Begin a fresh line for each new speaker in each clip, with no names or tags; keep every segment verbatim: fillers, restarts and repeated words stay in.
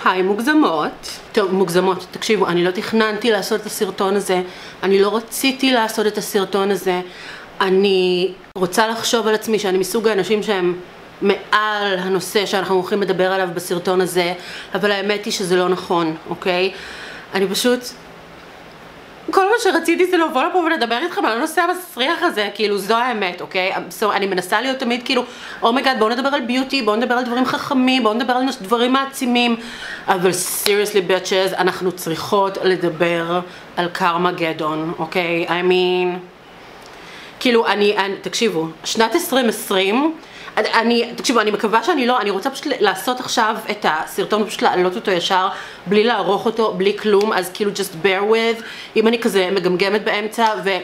היי מוגזמות. טוב, מוגזמות, תקשיבו, אני לא תכננתי לעשות את הסרטון הזה, אני לא רציתי לעשות את הסרטון הזה, אני רוצה לחשוב על עצמי שאני מסוג האנשים שהם מעל הנושא שאנחנו הולכים לדבר עליו בסרטון הזה, אבל האמת היא שזה לא נכון, אוקיי? אני פשוט... כל מה שרציתי זה לבוא לפה ולדבר איתכם על הנושא המסריח הזה, כאילו זו האמת, אוקיי? So, אני מנסה להיות תמיד כאילו, אומייגאד, בואו נדבר על ביוטי, בואו נדבר על דברים חכמים, בואו נדבר על דברים מעצימים, אבל seriously bitches, אנחנו צריכות לדבר על קרמגדון, אוקיי? I mean, כאילו, אני, אני תקשיבו, שנת עשרים עשרים, אני, תקשיבו, אני מקווה שאני לא, אני רוצה פשוט לעשות עכשיו את הסרטון, פשוט להעלות אותו ישר, בלי לערוך אותו, בלי כלום, אז כאילו just bear with, אם אני כזה מגמגמת באמצע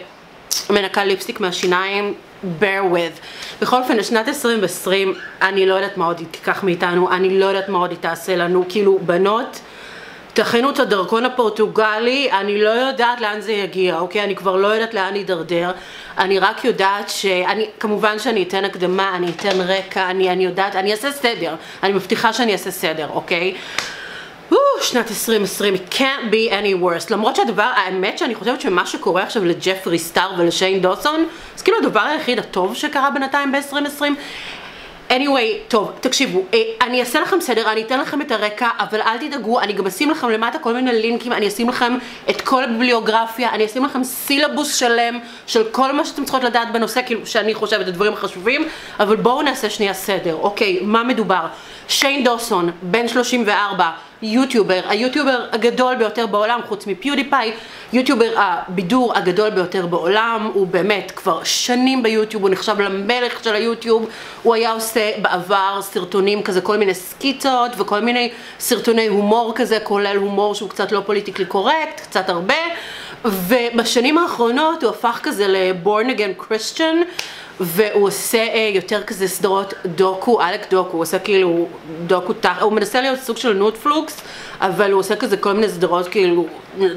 ומנקה ליפסטיק מהשיניים, bear with. בכל אופן, לשנת עשרים עשרים, אני לא יודעת מה עוד תיקח מאיתנו, אני לא יודעת מה עוד היא תעשה לנו, כאילו, בנות, תכינו את הדרכון הפורטוגלי, אני לא יודעת לאן זה יגיע, אוקיי? אני כבר לא יודעת לאן יידרדר, אני רק יודעת שאני, כמובן שאני אתן הקדמה, אני אתן רקע, אני, אני יודעת, אני אעשה סדר, אני מבטיחה שאני אעשה סדר, אוקיי? או, שנת עשרים עשרים, it can't be any worse, למרות שהדבר, האמת שאני חושבת שמה שקורה עכשיו לג'פרי סטאר ולשיין דוסון, זה כאילו הדבר היחיד הטוב שקרה בינתיים ב-עשרים עשרים, anyway, טוב, תקשיבו, אני אעשה לכם סדר, אני אתן לכם את הרקע, אבל אל תדאגו, אני גם אשים לכם למטה כל מיני לינקים, אני אשים לכם את כל הביבליוגרפיה, אני אשים לכם סילבוס שלם של כל מה שאתם צריכות לדעת בנושא, כאילו שאני חושבת את הדברים החשובים, אבל בואו נעשה שנייה סדר, אוקיי, מה מדובר? שיין דוסון, בן שלושים וארבע, יוטיובר, היוטיובר הגדול ביותר בעולם, חוץ מפיודיפיי, יוטיובר הבידור הגדול ביותר בעולם, הוא באמת כבר שנים ביוטיוב, הוא נחשב למלך של היוטיוב, הוא היה עושה בעבר סרטונים כזה, כל מיני סקיצות וכל מיני סרטוני הומור כזה, כולל הומור שהוא קצת לא פוליטיקלי קורקט, קצת הרבה, ובשנים האחרונות הוא הפך כזה ל-born again Christian, והוא עושה יותר כזה סדרות דוקו, אלק דוקו, הוא עושה כאילו דוקו, הוא מנסה להיות סוג של נוטפלוקס, אבל הוא עושה כזה כל מיני סדרות כאילו,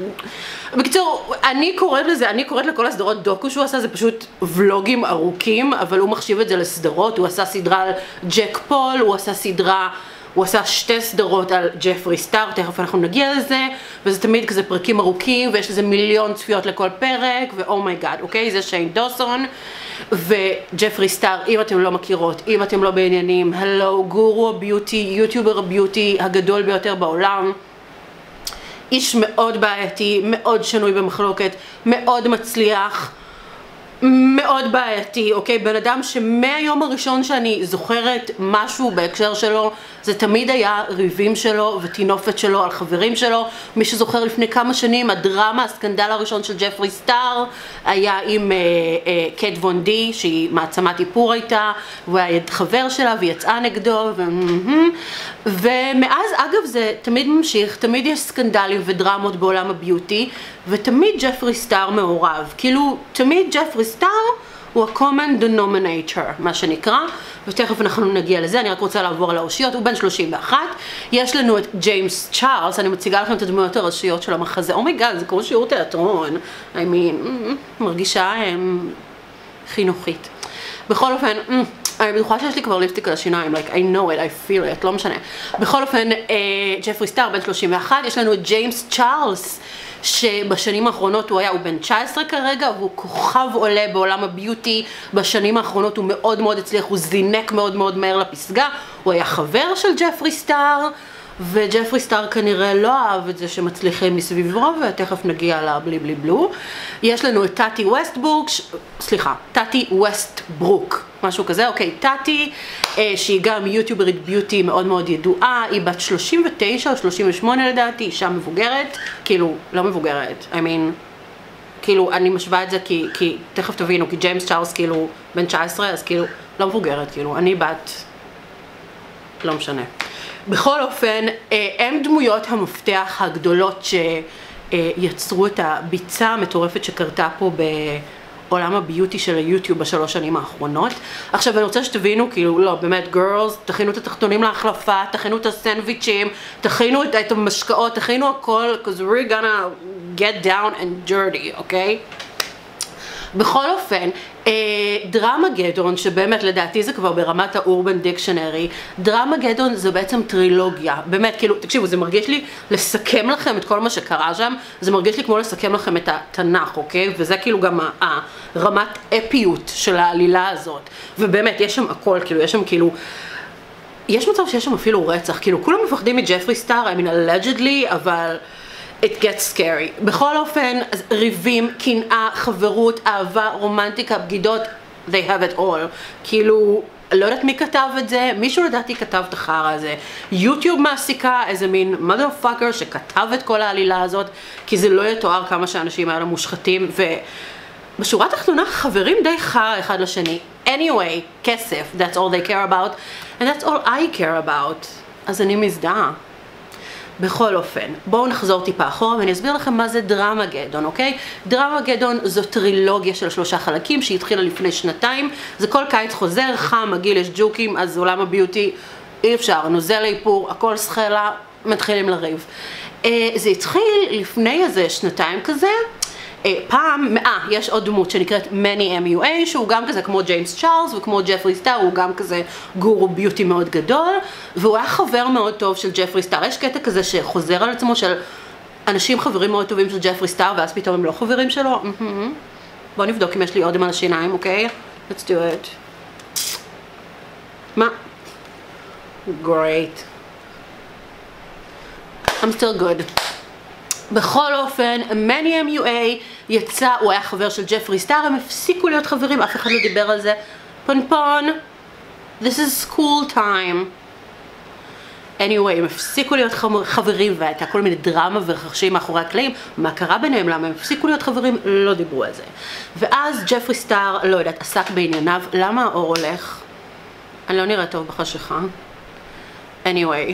בקיצור, אני קוראת לזה, אני קוראת לכל הסדרות דוקו שהוא עשה, זה פשוט ולוגים ארוכים, אבל הוא מחשיב את זה לסדרות, הוא עשה סדרה על ג'ק פול, הוא עשה סדרה, הוא עשה שתי סדרות על ג'פרי סטאר, תכף אנחנו נגיע לזה, וזה תמיד כזה פרקים ארוכים, ויש לזה מיליון צפיות לכל פרק, ואומייגאד, אוקיי? זה שיין דוסון, וג'פרי סטאר, אם אתם לא מכירות, אם אתם לא בעניינים, הלו, גורו הביוטי, יוטיובר הביוטי הגדול ביותר בעולם, איש מאוד בעייתי, מאוד שנוי במחלוקת, מאוד מצליח, מאוד בעייתי, אוקיי? בן אדם שמהיום הראשון שאני זוכרת משהו בהקשר שלו, זה תמיד היה ריבים שלו ותינופת שלו על חברים שלו. מי שזוכר לפני כמה שנים, הדרמה, הסקנדל הראשון של ג'פרי סטאר היה עם אה, אה, קט וון די, שהיא מעצמת איפור הייתה, והוא היה חבר שלה והיא יצאה נגדו, ו... ומאז אגב זה תמיד ממשיך, תמיד יש סקנדלים ודרמות בעולם הביוטי, ותמיד ג'פרי סטאר מעורב, כאילו תמיד ג'פרי סטאר הוא ה-common denominator, מה שנקרא, ותכף אנחנו נגיע לזה, אני רק רוצה לעבור על האושיות, הוא בן שלושים ואחת, יש לנו את ג'יימס צ'ארלס, אני מציגה לכם את הדמויות הראשיות של המחזה, אומייגאד, זה כמו שיעור תיאטרון, I mean, מרגישה חינוכית. בכל אופן, אני בטוחה שיש לי כבר ליפסטיק על השיניים, like I know it, I feel it, לא משנה. בכל אופן, ג'פרי סטאר בן שלושים ואחת, יש לנו את ג'יימס צ'ארלס, שבשנים האחרונות הוא היה, הוא בן תשע עשרה כרגע, והוא כוכב עולה בעולם הביוטי, בשנים האחרונות הוא מאוד מאוד הצליח, הוא זינק מאוד מאוד מהר לפסגה, הוא היה חבר של ג'פרי סטאר, וג'פרי סטאר כנראה לא אהב את זה שמצליחים מסביבו, ותכף נגיע לבלי בלי בלו. יש לנו את טאטי ווסטברוק, סליחה, טאטי ווסטברוק, משהו כזה, אוקיי, טאטי, אה, שהיא גם יוטיוברית ביוטי מאוד מאוד ידועה, היא בת שלושים ותשע או שלושים ושמונה לדעתי, אישה מבוגרת, כאילו, לא מבוגרת, I mean, כאילו, אני משווה את זה כי, כי תכף תבינו, כי ג'יימס צ'ארלס כאילו בן תשע עשרה, אז כאילו, לא מבוגרת, כאילו, אני בת, לא משנה. בכל אופן, הם דמויות המפתח הגדולות שיצרו את הביצה המטורפת שקרתה פה בעולם הביוטי של היוטיוב בשלוש שנים האחרונות. עכשיו אני רוצה שתבינו, כאילו, לא, באמת, גרלס, תכינו את התחתונים להחלפה, תכינו את הסנדוויצ'ים, תכינו את, את המשקאות, תכינו הכל, because we're gonna get down and dirty, אוקיי? בכל אופן, דרמגדון, שבאמת לדעתי זה כבר ברמת האורבן דיקשנרי, דרמגדון זה בעצם טרילוגיה, באמת, כאילו, תקשיבו, זה מרגיש לי לסכם לכם את כל מה שקרה שם, זה מרגיש לי כמו לסכם לכם את התנ"ך, אוקיי? וזה כאילו גם הרמת אפיות של העלילה הזאת, ובאמת, יש שם הכל, כאילו, יש שם כאילו, יש מצב שיש שם אפילו רצח, כאילו, כולם מפחדים מג'פרי סטאר, I mean, allegedly, אבל it gets scary. בכל אופן, ריבים, קנאה, חברות, אהבה, רומנטיקה, בגידות, they have it all. כאילו, לא יודעת מי כתב את זה, מישהו לדעתי כתב את החרא הזה. יוטיוב מעסיקה איזה מין motherfucker שכתב את כל העלילה הזאת, כי זה לא יתואר כמה שאנשים האלה מושחתים, ובשורה התחתונה חברים די חרא אחד לשני. Anyway, כסף, that's all they care about, and that's all I care about. אז אני מזדהה. בכל אופן, בואו נחזור טיפה אחורה ואני אסביר לכם מה זה דרמגדון, אוקיי? דרמגדון זו טרילוגיה של שלושה חלקים שהתחילה לפני שנתיים, זה כל קיץ חוזר, חם, מגיל, יש ג'וקים, אז עולם הביוטי אי אפשר, נוזל איפור, הכל סחלה, מתחילים לריב. זה התחיל לפני איזה שנתיים כזה, פעם, אה, יש עוד דמות שנקראת מני אם יו איי, שהוא גם כזה כמו ג'יימס צ'ארלס וכמו ג'פרי סטאר, הוא גם כזה גורו ביוטי מאוד גדול, והוא היה חבר מאוד טוב של ג'פרי סטאר. יש קטע כזה שחוזר על עצמו של אנשים חברים מאוד טובים של ג'פרי סטאר, ואז פתאום הם לא חברים שלו. בואו נבדוק אם יש לי אודם על השיניים, אוקיי? Let's do it. מה? Great. I'm still good. בכל אופן, מני אם יו איי יצא, הוא היה חבר של ג'פרי סטאר, הם הפסיקו להיות חברים, אף אחד לא דיבר על זה. פונפון, this is school time. anyway, הם הפסיקו להיות חברים, והייתה כל מיני דרמה ורחשים מאחורי הקלעים, מה קרה ביניהם, למה הם הפסיקו להיות חברים, לא דיברו על זה. ואז ג'פרי סטאר, לא יודעת, עסק בענייניו, למה האור הולך? אני לא נראה טוב בחשיכה. anyway.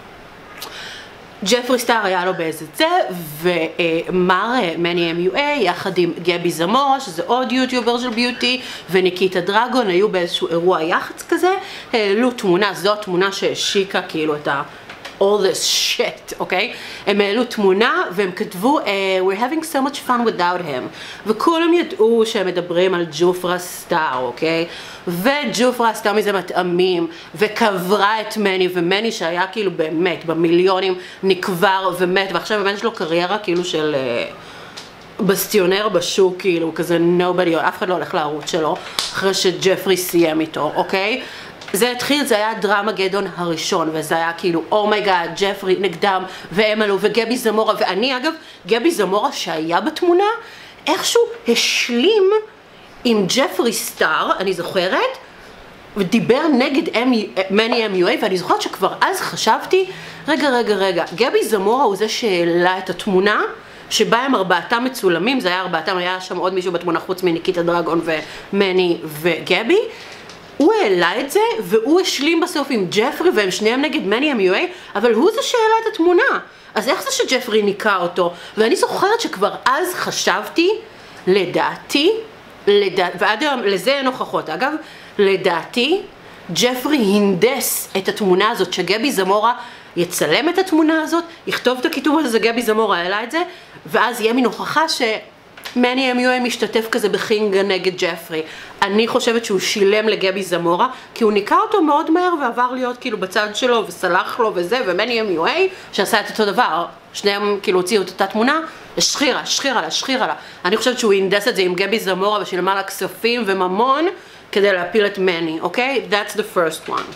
ג'פרי סטאר היה לו באיזה זה, ומר מני אם יו איי יחד עם גבי זמורה, שזה עוד יוטיובר של ביוטי, וניקיטה דרגון, היו באיזשהו אירוע יח"צ כזה, העלו תמונה, זו תמונה שהשיקה כאילו את ה... all this shit, אוקיי? הם העלו תמונה והם כתבו we're having so much fun without him, וכולם ידעו שהם מדברים על ג'ופרה סטאר, אוקיי? וג'ופרה סטאר מזה מטעמים, וקברה את מני, ומני שהיה כאילו באמת במיליונים נקבר ומת, ועכשיו באמת יש לו קריירה כאילו של בסטיונר בשוק, כאילו כזה nobody, אף אחד לא הולך לערוץ שלו אחרי שג'פרי סיים איתו, אוקיי? זה התחיל, זה היה דרמגדון הראשון, וזה היה כאילו, אומייגאד, ג'פרי נגדם, והם עלו, וגבי זמורה, ואני אגב, גבי זמורה שהיה בתמונה, איכשהו השלים עם ג'פרי סטאר, אני זוכרת, ודיבר נגד מני אם יו איי, ואני זוכרת שכבר אז חשבתי, רגע, רגע, רגע, גבי זמורה הוא זה שהעלה את התמונה, שבה הם ארבעתם מצולמים, זה היה ארבעתם, היה שם עוד מישהו בתמונה חוץ מניקיטה דרגון ומני וגבי, הוא העלה את זה, והוא השלים בסוף עם ג'פרי, והם שניהם נגד מני אם יו איי, אבל הוא זה שהעלה את התמונה. אז איך זה שג'פרי ניקה אותו? ואני זוכרת שכבר אז חשבתי, לדעתי, לדע... ועד היום, לזה אין הוכחות. אגב, לדעתי, ג'פרי הינדס את התמונה הזאת, שגבי זמורה יצלם את התמונה הזאת, יכתוב את הכיתוב הזה, גבי זמורה העלה את זה, ואז יהיה מין הוכחה ש... מני אם יו איי משתתף כזה בחינגה נגד ג'פרי. אני חושבת שהוא שילם לגבי זמורה, כי הוא ניקה אותו מאוד מהר ועבר להיות כאילו בצד שלו וסלח לו וזה, ומני אם יו איי שעשה את אותו דבר, שניהם כאילו הוציאו את אותה תמונה, שחירה, שחירה לה, שחירה לה. אני חושבת שהוא אינדס את זה עם גבי זמורה ושילמה לה כספים וממון כדי להפיל את מני, אוקיי? That's the first one.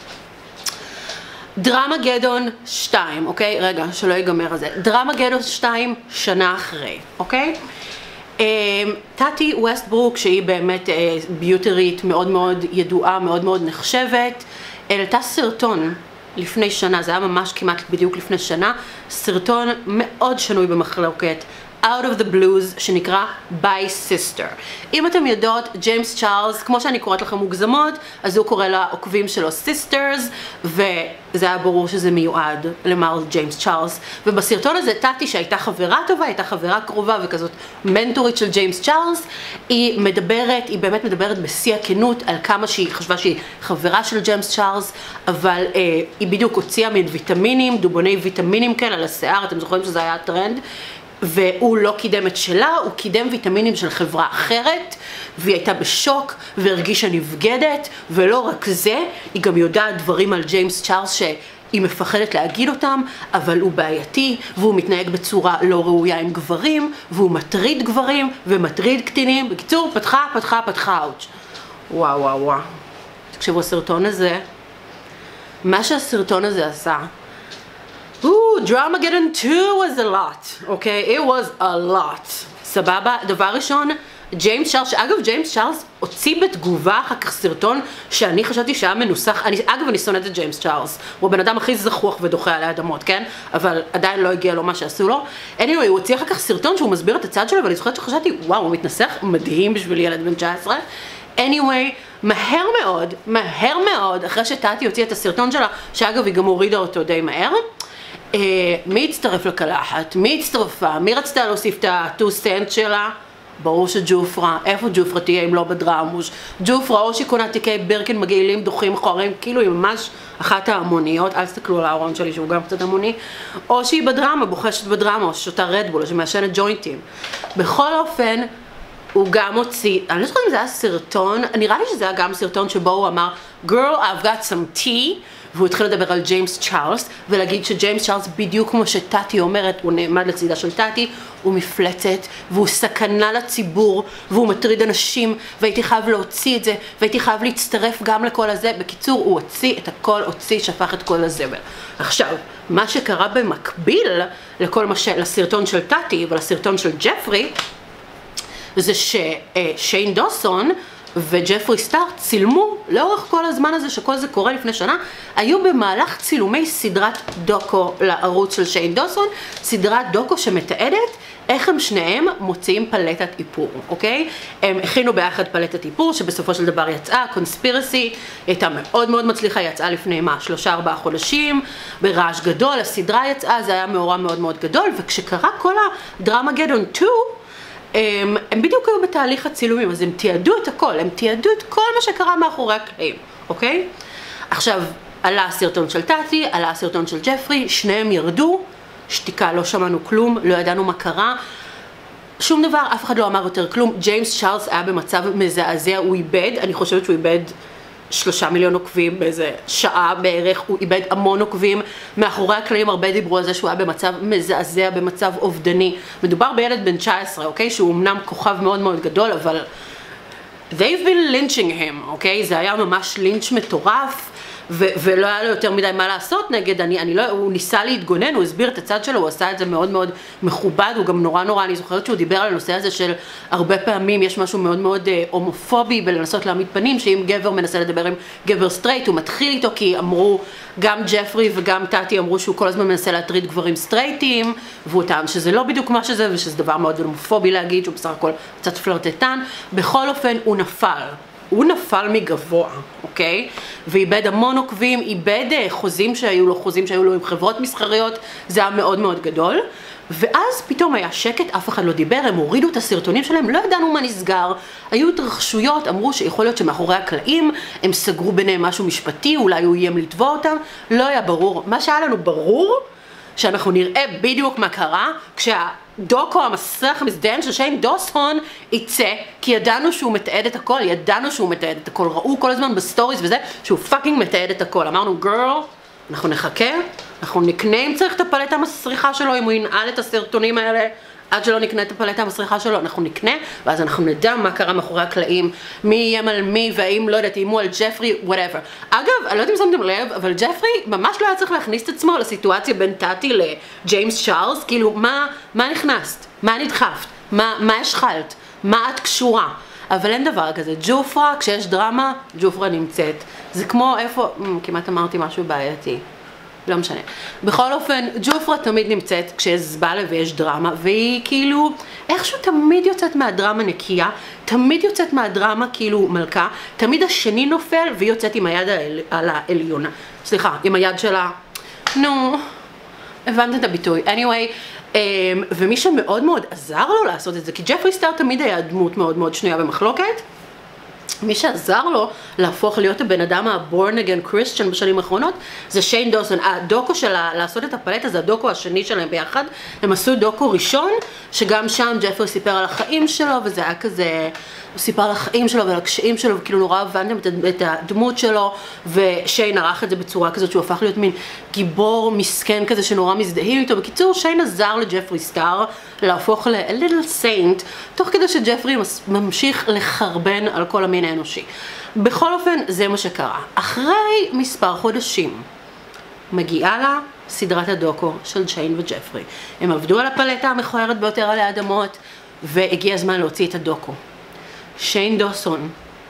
דרמגדון שתיים, אוקיי? רגע, שלא ייגמר על זה. דרמגדון שתיים שנה אחרי, אוקיי? טאטי ווסטברוק, שהיא באמת ביוטרית מאוד מאוד ידועה, מאוד מאוד נחשבת, העלתה סרטון לפני שנה, זה היה ממש כמעט בדיוק לפני שנה, סרטון מאוד שנוי במחלוקת, Out of the Blues, שנקרא By Sister. אם אתם יודעות, ג'יימס צ'ארלס, כמו שאני קוראת לכם מוגזמות, אז הוא קורא לעוקבים שלו Sisters, וזה היה ברור שזה מיועד למר ג'יימס צ'ארלס. ובסרטון הזה, טאטי שהייתה חברה טובה, הייתה חברה קרובה וכזאת מנטורית של ג'יימס צ'ארלס, היא מדברת, היא באמת מדברת בשיא הכנות על כמה שהיא חשבה שהיא חברה של ג'יימס צ'ארלס, אבל אה, היא בדיוק הוציאה מין ויטמינים, דובוני ויטמינים כאלה על השיער, אתם זוכרים שזה היה טרנד? והוא לא קידם את שלה, הוא קידם ויטמינים של חברה אחרת, והיא הייתה בשוק והרגישה נבגדת, ולא רק זה, היא גם יודעת דברים על ג'יימס צ'ארלס שהיא מפחדת להגיד אותם, אבל הוא בעייתי, והוא מתנהג בצורה לא ראויה עם גברים, והוא מטריד גברים ומטריד קטינים. בקיצור, פתחה, פתחה, פתחה, אוץ'. וואו, וואו, וואו. תקשיבו, הסרטון הזה, מה שהסרטון הזה עשה, Ooh, Dramageddon two was a lot, okay? It was a lot. סבבה? דבר ראשון, ג'יימס צ'ארלס, שאגב ג'יימס צ'ארלס הוציא בתגובה אחר כך סרטון שאני חשבתי שהיה מנוסח, אני, אגב אני שונאת את ג'יימס צ'ארלס, הוא הבן אדם הכי זחוח ודוחה עלי אדמות, כן? אבל עדיין לא הגיע לו מה שעשו לו. anyway, הוא הוציא אחר כך סרטון שהוא מסביר את הצד שלו, ואני זוכרת שחשבתי, וואו, הוא מתנסח מדהים בשביל ילד בן תשע עשרה. anyway, מהר מאוד, מהר מאוד, אחרי שטאטי הוציאה את הסרטון שלה, שאגב היא גם הורידה אותו די מהר, Uh, מי הצטרף לקלחת? מי הצטרפה? מי רצתה להוסיף את ה-two cent שלה? ברור שג'ופרה. איפה ג'ופרה תהיה אם לא בדרמוש? ג'ופרה או שהיא קונה תיקי ברקן מגעילים, דוחים, מכוערים, כאילו היא ממש אחת ההמוניות, אל תסתכלו על הארון שלי שהוא גם קצת המוני, או שהיא בדרמה, בוחשת בדרמה, או ששותה רדבול, או שמעשנת ג'וינטים. בכל אופן, הוא גם הוציא, אני לא זוכרת אם זה היה סרטון, נראה לי שזה היה גם סרטון שבו הוא אמר, Girl, I've got some tea, והוא התחיל לדבר על ג'יימס צ'ארלס, ולהגיד שג'יימס צ'ארלס בדיוק כמו שטאטי אומרת, הוא נעמד לצידה של טאטי, הוא מפלצת, והוא סכנה לציבור, והוא מטריד אנשים, והייתי חייב להוציא את זה, והייתי חייב להצטרף גם לכל הזה. בקיצור, הוא הוציא את הכל, הוציא, שפך את כל הזבל. עכשיו, מה שקרה במקביל לכל מה ש... לסרטון של טאטי ולסרטון של ג'פרי, זה ששיין דוסון וג'פרי סטאר צילמו לאורך כל הזמן הזה שכל זה קורה לפני שנה, היו במהלך צילומי סדרת דוקו לערוץ של שיין דוסון, סדרת דוקו שמתעדת איך הם שניהם מוציאים פלטת איפור, אוקיי? הם הכינו ביחד פלטת איפור שבסופו של דבר יצאה, קונספירסי, הייתה מאוד מאוד מצליחה, יצאה לפני מה, שלושה ארבעה חודשים, ברעש גדול, הסדרה יצאה, זה היה מאורע מאוד מאוד גדול, וכשקרה כל הדרמגדון two, הם, הם בדיוק היו בתהליך הצילומים, אז הם תיעדו את הכל, הם תיעדו את כל מה שקרה מאחורי הקלעים, אוקיי? עכשיו, עלה הסרטון של טאטי, עלה הסרטון של ג'פרי, שניהם ירדו, שתיקה, לא שמענו כלום, לא ידענו מה קרה, שום דבר, אף אחד לא אמר יותר כלום. ג'יימס צ'ארלס היה במצב מזעזע, הוא איבד, אני חושבת שהוא איבד שלושה מיליון עוקבים באיזה שעה בערך, הוא איבד המון עוקבים, מאחורי הקלעים הרבה דיברו על זה שהוא היה במצב מזעזע, במצב אובדני. מדובר בילד בן תשע עשרה, אוקיי? שהוא אמנם כוכב מאוד מאוד גדול, אבל they've been lynching him, אוקיי? זה היה ממש לינץ' מטורף, ו- ולא היה לו יותר מדי מה לעשות נגד, אני, אני לא, הוא ניסה להתגונן, הוא הסביר את הצד שלו, הוא עשה את זה מאוד מאוד מכובד, הוא גם נורא נורא, אני זוכרת שהוא דיבר על הנושא הזה של הרבה פעמים יש משהו מאוד מאוד אה, הומופובי בלנסות להעמיד פנים, שאם גבר מנסה לדבר עם גבר סטרייט, הוא מתחיל איתו, כי אמרו, גם ג'פרי וגם טאטי אמרו שהוא כל הזמן מנסה להטריד גברים סטרייטים, והוא טען שזה לא בדיוק מה שזה, ושזה דבר מאוד הומופובי להגיד, שהוא בסך הכל קצת פלרטטן. בכל אופן, הוא נפל. הוא נפל מגבוה, אוקיי? ואיבד המון עוקבים, איבד חוזים שהיו לו, חוזים שהיו לו עם חברות מסחריות, זה היה מאוד מאוד גדול. ואז פתאום היה שקט, אף אחד לא דיבר, הם הורידו את הסרטונים שלהם, לא ידענו מה נסגר, היו התרחשויות, אמרו שיכול להיות שמאחורי הקלעים הם סגרו ביניהם משהו משפטי, אולי הוא איים לתבוע אותם, לא היה ברור. מה שהיה לנו ברור, שאנחנו נראה בדיוק מה קרה, כשהדוקו, המסך המזדיין של שיין דוסון יצא, כי ידענו שהוא מתעד את הכל, ידענו שהוא מתעד את הכל, ראו כל הזמן בסטוריז וזה, שהוא פאקינג מתעד את הכל. אמרנו, גרל, אנחנו נחכה, אנחנו נקנה אם צריך את הפלטה המסריחה שלו, אם הוא ינעל את הסרטונים האלה, עד שלא נקנה את הפלטה המסריחה שלו, אנחנו נקנה, ואז אנחנו נדע מה קרה מאחורי הקלעים, מי איים על מי, והאם, לא יודעת, איימו על ג'פרי, whatever. אגב, אני לא יודעת אם שמתם לב, אבל ג'פרי ממש לא היה צריך להכניס את עצמו לסיטואציה בין טאטי לג'יימס צ'ארלס, כאילו, מה, מה נכנסת? מה נדחפת? מה, מה השחלת? מה את קשורה? אבל אין דבר כזה. ג'ופרה, כשיש דרמה, ג'ופרה נמצאת. זה כמו איפה, כמעט אמרתי משהו בעייתי. לא משנה. בכל אופן, ג'ופרה תמיד נמצאת כשיש זבלה ויש דרמה, והיא כאילו, איכשהו תמיד יוצאת מהדרמה נקייה, תמיד יוצאת מהדרמה כאילו מלכה, תמיד השני נופל והיא יוצאת עם היד העל, על העליונה. סליחה, עם היד שלה, נו, הבנת את הביטוי. anyway, um, ומי שמאוד מאוד עזר לו לעשות את זה, כי ג'פרי סטאר תמיד היה דמות מאוד מאוד שנויה במחלוקת, מי שעזר לו להפוך להיות הבן אדם ה-born again Christian בשנים האחרונות זה שיין דוסון. הדוקו של לעשות את הפלטה זה הדוקו השני שלהם ביחד. הם עשו דוקו ראשון שגם שם ג'פרי סיפר על החיים שלו וזה היה כזה, הוא סיפר על החיים שלו ועל הקשיים שלו וכאילו נורא הבנתם את הדמות שלו, ושיין ערך את זה בצורה כזאת שהוא הפך להיות מין גיבור מסכן כזה שנורא מזדהים איתו. בקיצור, שיין עזר לג'פרי סטאר להפוך ל-little saint תוך כדי שג'פרי ממשיך לחרבן על כל המין האנושי. בכל אופן, זה מה שקרה. אחרי מספר חודשים מגיעה לה סדרת הדוקו של שיין וג'פרי. הם עבדו על הפלטה המכוערת ביותר עלי האדמות, והגיע הזמן להוציא את הדוקו. שיין דוסון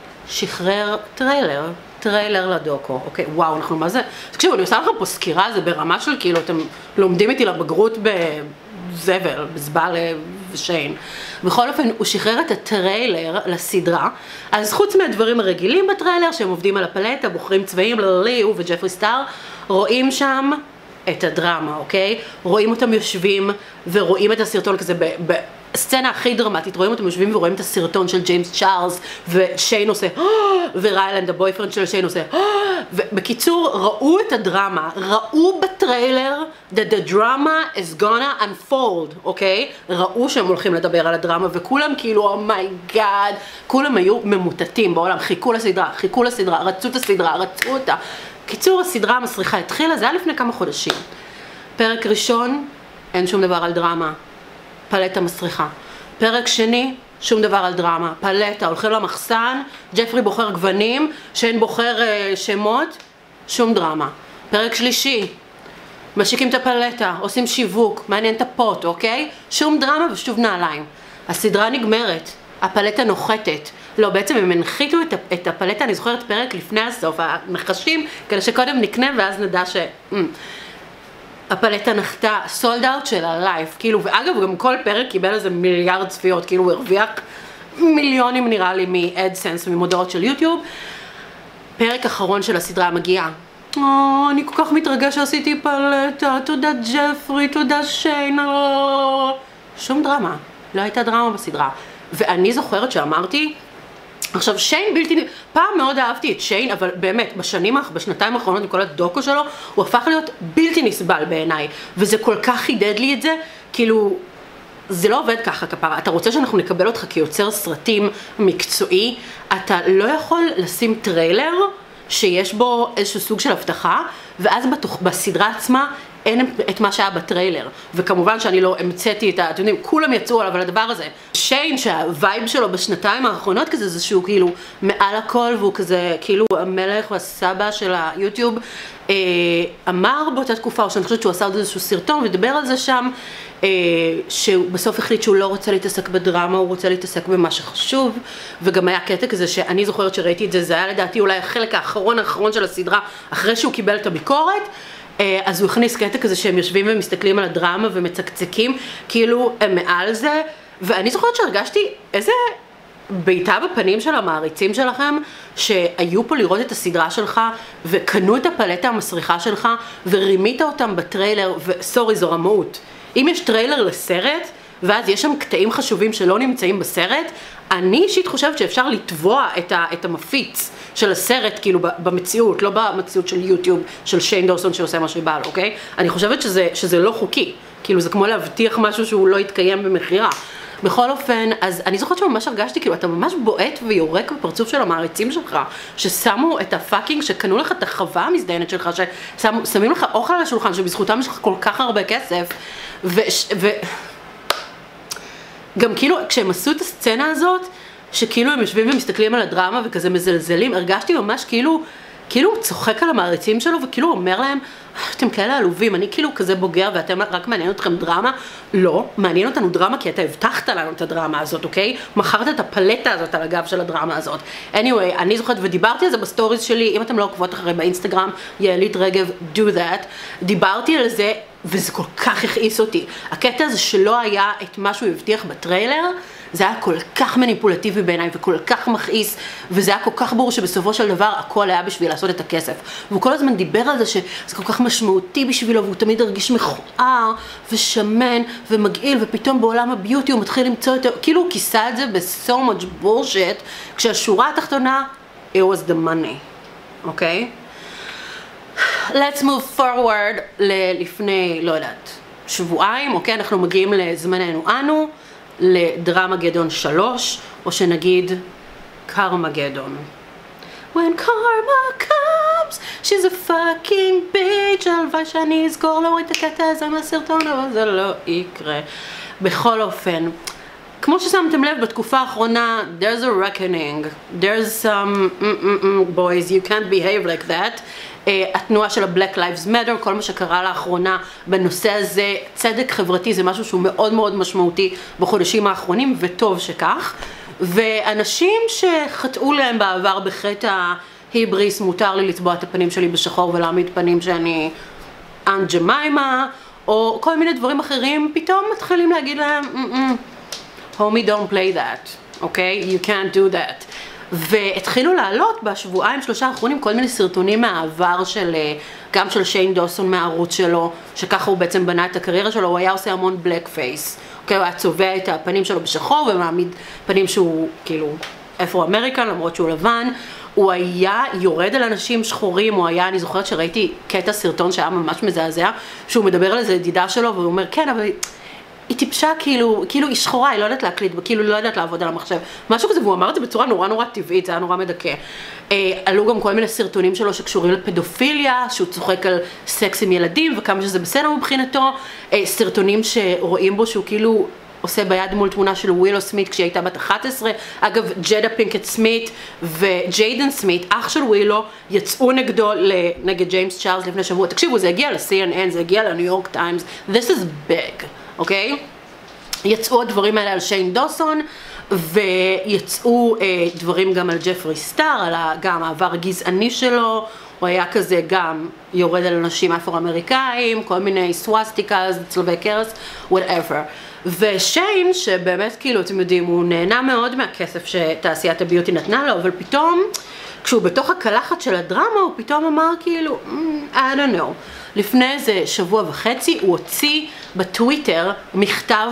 שחרר טריילר, טריילר לדוקו. אוקיי, וואו, אנחנו מה זה? תקשיבו, אני עושה לכם פה סקירה, זה ברמה של כאילו, אתם לומדים איתי לבגרות בזבל, בזבל ושיין. בכל אופן, הוא שחרר את הטריילר לסדרה, אז חוץ מהדברים הרגילים בטריילר, שהם עובדים על הפלטה, בוחרים צבעים, ללי, הוא וג'פרי סטאר, רואים שם את הדרמה, אוקיי? רואים אותם יושבים ורואים את הסרטון כזה ב... ב הסצנה הכי דרמטית, רואים אותם יושבים ורואים את הסרטון של ג'יימס צ'ארלס, ושיין עושה, וריילנד, הבויפרנד של שיין עושה, ובקיצור, ראו את הדרמה, ראו בטריילר, that the drama is gonna unfold, אוקיי? ראו שהם הולכים לדבר על הדרמה, וכולם כאילו, אומייגאד, כולם היו ממוטטים בעולם, חיכו לסדרה, חיכו לסדרה, רצו את הסדרה, רצו אותה. קיצור, הסדרה המסריחה התחילה, זה היה לפני כמה חודשים. פרק ראשון, אין שום דבר על דרמה. פלטה מסריחה. פרק שני, שום דבר על דרמה. פלטה, הולכים למחסן, ג'פרי בוחר גוונים, שיין בוחר uh, שמות, שום דרמה. פרק שלישי, משיקים את הפלטה, עושים שיווק, מעניין את הפוט, אוקיי? שום דרמה ושוב נעליים. הסדרה נגמרת, הפלטה נוחתת. לא, בעצם הם הנחיתו את, את הפלטה, אני זוכרת פרק לפני הסוף, הנחשים, כדי שקודם נקנה ואז נדע ש... Mm. הפלטה נחתה סולד אאוט של הלייב, כאילו, ואגב גם כל פרק קיבל איזה מיליארד צפיות, כאילו הוא הרוויח מיליונים נראה לי מ-AdSense, ממודעות של יוטיוב. פרק אחרון של הסדרה מגיע, או, אני כל כך מתרגש שעשיתי פלטה, תודה ג'פרי, תודה שיין, או... שום דרמה, לא הייתה דרמה בסדרה. ואני זוכרת שאמרתי, עכשיו שיין בלתי, פעם מאוד אהבתי את שיין, אבל באמת בשנים, בשנתיים האחרונות עם כל הדוקו שלו, הוא הפך להיות בלתי נסבל בעיניי, וזה כל כך חידד לי את זה, כאילו, זה לא עובד ככה כפרה, אתה רוצה שאנחנו נקבל אותך כיוצר סרטים מקצועי, אתה לא יכול לשים טריילר שיש בו איזשהו סוג של הבטחה, ואז בתוך, בסדרה עצמה, אין את מה שהיה בטריילר, וכמובן שאני לא המצאתי את ה... אתם יודעים, כולם יצאו עליו על הדבר הזה. שיין, שהווייב שלו בשנתיים האחרונות כזה, זה שהוא כאילו מעל הכל, והוא כזה כאילו המלך והסבא של היוטיוב, אה, אמר באותה תקופה, או שאני חושבת שהוא עשה עוד איזשהו סרטון, ודיבר על זה שם, אה, שהוא בסוף החליט שהוא לא רוצה להתעסק בדרמה, הוא רוצה להתעסק במה שחשוב, וגם היה קטע כזה שאני זוכרת שראיתי את זה, זה היה לדעתי אולי החלק האחרון האחרון של הסדרה, אחרי שהוא קיבל את הביקורת, אז הוא הכניס קטע כזה שהם יושבים ומסתכלים על הדרמה ומצקצקים, כאילו הם מעל זה, ואני זוכרת שהרגשתי איזה בעיטה בפנים של המעריצים שלכם, שהיו פה לראות את הסדרה שלך, וקנו את הפלטה המסריחה שלך, ורימית אותם בטריילר, וסורי זו רמאות. אם יש טריילר לסרט, ואז יש שם קטעים חשובים שלא נמצאים בסרט, אני אישית חושבת שאפשר לתבוע את, ה, את המפיץ של הסרט, כאילו במציאות, לא במציאות של יוטיוב, של שיין דוסון שעושה מה שבא לו, אוקיי? אני חושבת שזה, שזה לא חוקי, כאילו זה כמו להבטיח משהו שהוא לא יתקיים במחירה. בכל אופן, אז אני זוכרת שממש הרגשתי, כאילו אתה ממש בועט ויורק בפרצוף של המעריצים שלך, ששמו את הפאקינג, שקנו לך את החווה המזדיינת שלך, ששמים לך אוכל על השולחן, שבזכותם יש לך כל כך הרבה כסף, ו... ו... גם כאילו, כשהם עשו את הסצנה הזאת, שכאילו הם יושבים ומסתכלים על הדרמה וכזה מזלזלים, הרגשתי ממש כאילו, כאילו הוא צוחק על המעריצים שלו, וכאילו הוא אומר להם, אתם כאלה עלובים, אני כאילו כזה בוגר ואתם רק מעניין אתכם דרמה. לא, מעניין אותנו דרמה כי אתה הבטחת לנו את הדרמה הזאת, אוקיי? מכרת את הפלטה הזאת על הגב של הדרמה הזאת. anyway, אני זוכרת ודיברתי על זה בסטוריז שלי, אם אתם לא עוקבות אחרי באינסטגרם, יעלית רגב, do that. דיברתי על זה וזה כל כך הכעיס אותי. הקטע הזה שלא היה את מה שהוא הבטיח בטריילר, זה היה כל כך מניפולטיבי בעיניי וכל כך מכעיס, וזה היה כל כך ברור שבסופו של דבר הכל היה בשביל לעשות את הכסף. והוא כל הזמן דיבר על זה שזה כל כך משמעותי בשבילו, והוא תמיד הרגיש מכוער ושמן ומגעיל, ופתאום בעולם הביוטי הוא מתחיל למצוא יותר, כאילו הוא כיסה את זה ב-so much bullshit, כשהשורה התחתונה, it was the money, אוקיי? Let's move forward לפני, לא יודעת, שבועיים, אוקיי? אנחנו מגיעים לזמננו אנו, לדרמגדון שלוש, או שנגיד קרמגדון. When karma comes, she's a fucking bitch. הלוואי שאני אסגור לו את הקטע הזה מהסרטון, אבל זה לא יקרה. בכל אופן, כמו ששמתם לב בתקופה האחרונה, there's a reckoning, there's some mm, mm, mm, boys, you can't behave like that. Uh, התנועה של ה-Black Lives Matter, כל מה שקרה לאחרונה בנושא הזה, צדק חברתי זה משהו שהוא מאוד מאוד משמעותי בחודשים האחרונים, וטוב שכך. ואנשים שחטאו להם בעבר בחטא ההיבריס, מותר לי לצבוע את הפנים שלי בשחור ולהעמיד פנים שאני אנט ג'מיימה, או כל מיני דברים אחרים, פתאום מתחילים להגיד להם, mm-mm, homie don't play that, okay? You can't do that. והתחילו לעלות בשבועיים שלושה האחרונים כל מיני סרטונים מהעבר של, גם של שיין דוסון מהערוץ שלו, שככה הוא בעצם בנה את הקריירה שלו, הוא היה עושה המון בלק פייס. אוקיי, הוא היה צובע את הפנים שלו בשחור ומעמיד פנים שהוא כאילו אפרו-אמריקן למרות שהוא לבן. הוא היה יורד על אנשים שחורים, הוא היה, אני זוכרת שראיתי קטע סרטון שהיה ממש מזעזע, שהוא מדבר על איזה ידידה שלו והוא אומר כן אבל היא טיפשה כאילו, כאילו היא שחורה, היא לא יודעת להקליט, כאילו לא יודעת לעבוד על המחשב, משהו כזה, והוא אמר את זה בצורה נורא נורא טבעית, זה היה נורא מדכא. אה, עלו גם כל מיני סרטונים שלו שקשורים לפדופיליה, שהוא צוחק על סקס עם ילדים וכמה שזה בסדר מבחינתו, אה, סרטונים שרואים בו שהוא כאילו עושה ביד מול תמונה של ווילו סמית כשהיא הייתה בת אחת עשרה, אגב ג'דה פינקט סמית וג'יידן סמית, אח של ווילו, יצאו נגדו, נגד ג'יימס צ'ארלס לפני שבוע, תקשיבו זה הגיע ל-סי אן אן, זה הגיע לניו יורק טיימס, this is big. אוקיי? יצאו הדברים האלה על שיין דוסון, ויצאו אה, דברים גם על ג'פרי סטאר, על גם העבר הגזעני שלו, הוא היה כזה גם יורד על אנשים אפרו-אמריקאים, כל מיני סוואסטיקאז, צלבי קרס, whatever. ושיין, שבאמת כאילו, אתם יודעים, הוא נהנה מאוד מהכסף שתעשיית הביוטי נתנה לו, אבל פתאום, כשהוא בתוך הקלחת של הדרמה, הוא פתאום אמר כאילו, I don't know. לפני איזה שבוע וחצי הוא הוציא בטוויטר מכתב